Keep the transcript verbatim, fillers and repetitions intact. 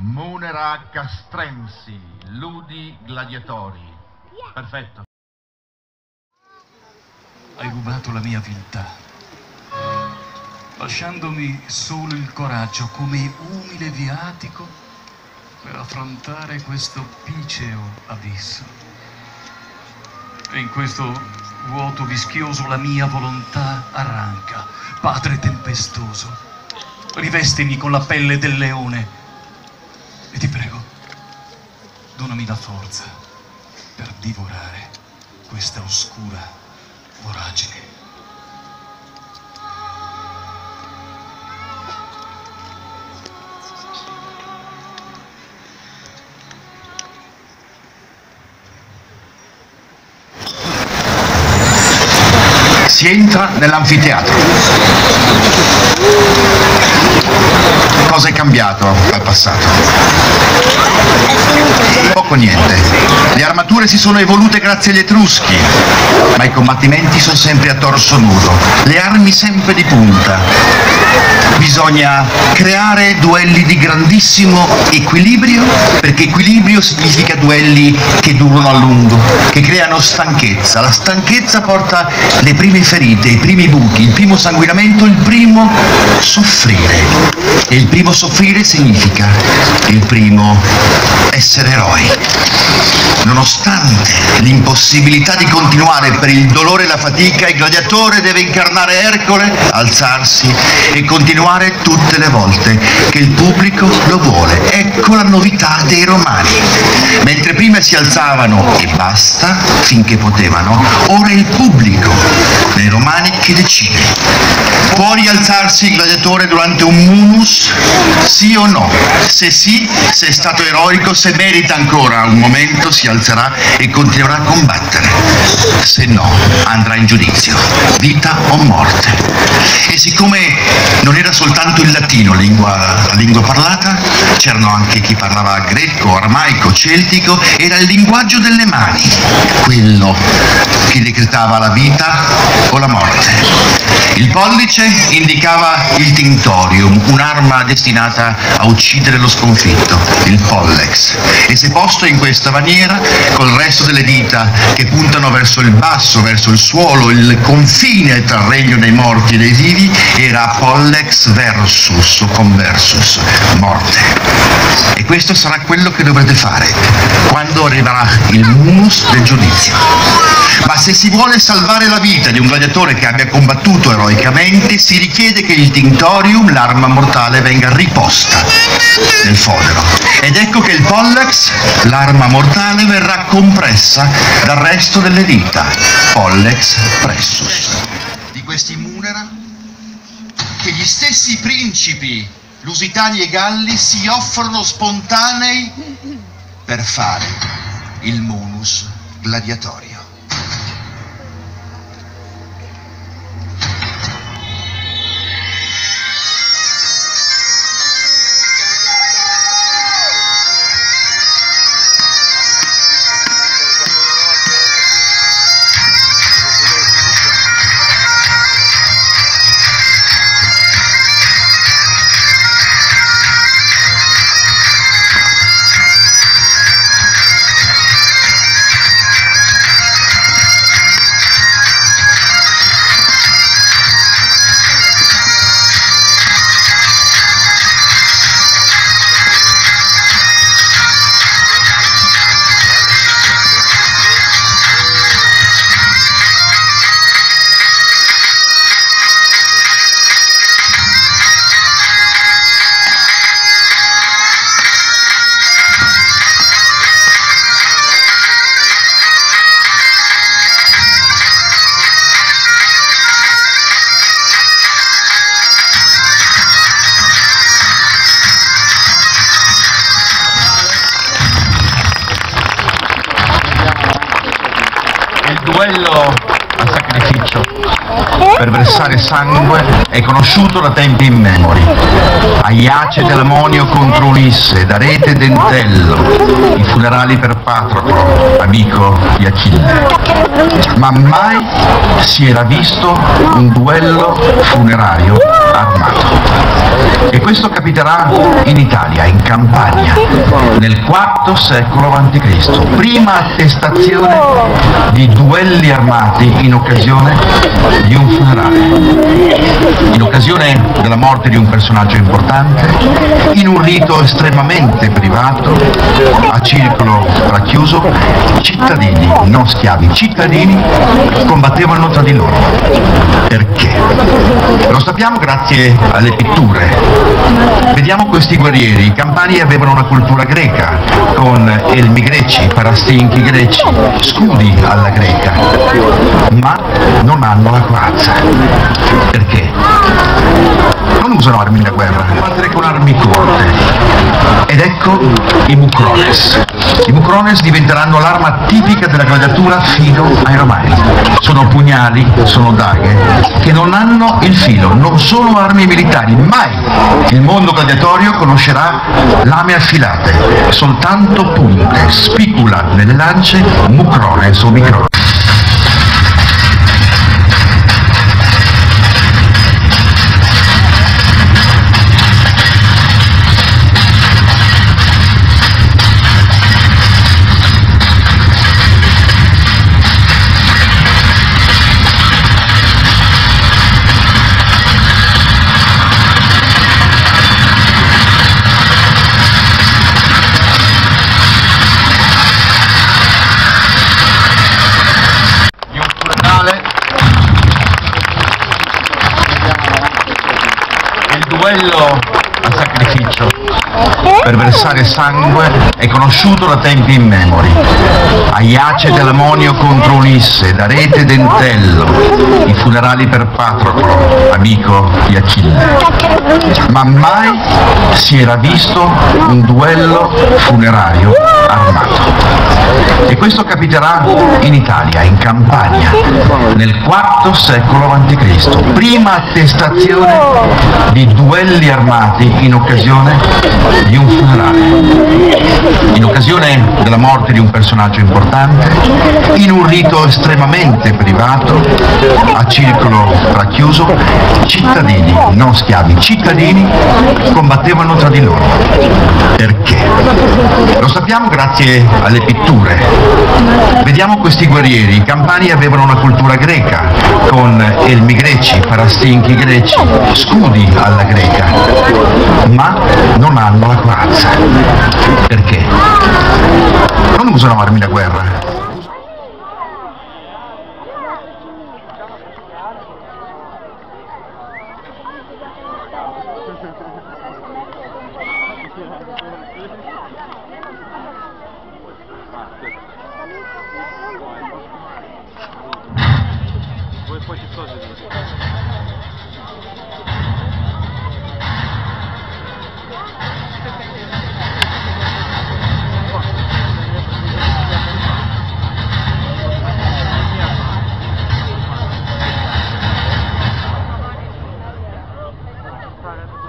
Munera castrensi, ludi gladiatori. Perfetto. Hai rubato la mia viltà, lasciandomi solo il coraggio come umile viatico per affrontare questo piceo abisso. E in questo vuoto vischioso la mia volontà arranca. Padre tempestoso, rivestimi con la pelle del leone e ti prego, donami la forza per divorare questa oscura voragine. Si entra nell'anfiteatro. Cosa è cambiato dal passato? Poco niente. Le armature si sono evolute grazie agli Etruschi, ma i combattimenti sono sempre a torso nudo, le armi sempre di punta. Bisogna creare duelli di grandissimo equilibrio, perché equilibrio significa duelli che durano a lungo, che creano stanchezza. La stanchezza porta le prime ferite, i primi buchi, il primo sanguinamento, il primo soffrire. E il primo soffrire significa il primo essere eroi. Nonostante l'impossibilità di continuare per il dolore e la fatica, il gladiatore deve incarnare Ercole, alzarsi e continuare tutte le volte che il pubblico lo vuole. Ecco la novità dei romani. Mentre prima si alzavano e basta, finché potevano, ora è il pubblico dei romani che decide. Può rialzarsi il gladiatore durante un munus? Sì o no? Se sì, se è stato eroico, se merita ancora un momento, si alzerà e continuerà a combattere. Se no, andrà in giudizio, vita o morte. E siccome non era soltanto il latino lingua, la lingua parlata, c'erano anche chi parlava greco, aramaico, celtico, era il linguaggio delle mani, quello che decretava la vita o la morte. Il pollice indicava il tinctorium, un'arma destinata a uccidere lo sconfitto, il pollex, e se posto in questa maniera, col resto delle dita che puntano verso il basso, verso il suolo, il confine tra il regno dei morti e dei vivi, era pollex versus o conversus, morte. E questo sarà quello che dovrete fare quando arriverà il munus del giudizio. Ma se si vuole salvare la vita di un gladiatore che abbia combattuto eroicamente, si richiede che il tinctorium, l'arma mortale, venga riposta nel fodero. Ed ecco che il pollex, l'arma mortale, verrà compressa dal resto delle dita, pollex pressus. Di questi munera che gli stessi principi lusitani e galli si offrono spontanei per fare il munus gladiatorio. Duello al sacrificio per versare sangue è conosciuto da tempi immemori. Aiace dell'Amonio contro Ulisse, d'Arete e Dentello, i funerali per Patroclo, amico di Achille. Ma mai si era visto un duello funerario armato. E questo capiterà in Italia, in Campania, nel quarto secolo avanti Cristo, prima attestazione di duelli armati in occasione di un funerale, in occasione della morte di un personaggio importante, in un rito estremamente privato, a circolo racchiuso, cittadini, non schiavi, cittadini combattevano tra di loro. Perché? Lo sappiamo grazie alle pitture. Vediamo questi guerrieri. I campani avevano una cultura greca, con elmi greci, parastinchi greci, scudi alla greca, ma non hanno la corazza. Perché? Non usano armi da guerra, combattere con armi corte. Ed ecco i mucrones. I mucrones diventeranno l'arma tipica della gladiatura fino ai romani. Sono pugnali, sono daghe, che non hanno il filo, non sono armi militari. Mai il mondo gladiatorio conoscerà lame affilate, soltanto punte, spicula nelle lance, mucrones o micrones. Duello a sacrificio per versare sangue è conosciuto da tempi immemori. Aiace Telamonio contro Ulisse, d'Arete Dentello, i funerali per Patroclo, amico di Achille. Ma mai si era visto un duello funerario armato. E questo capiterà in Italia, in Campania, nel quarto secolo avanti Cristo, prima attestazione di duelli armati in occasione di un funerale, in occasione della morte di un personaggio importante, in un rito estremamente privato, a circolo racchiuso, cittadini, non schiavi, cittadini combattevano tra di loro. Perché? Lo sappiamo grazie alle pitture. Vediamo questi guerrieri. I campani avevano una cultura greca, con elmi greci, parastinchi greci, scudi alla greca, ma non hanno la corazza. Perché? Non usano armi da guerra. Voi poi ci sono. Fare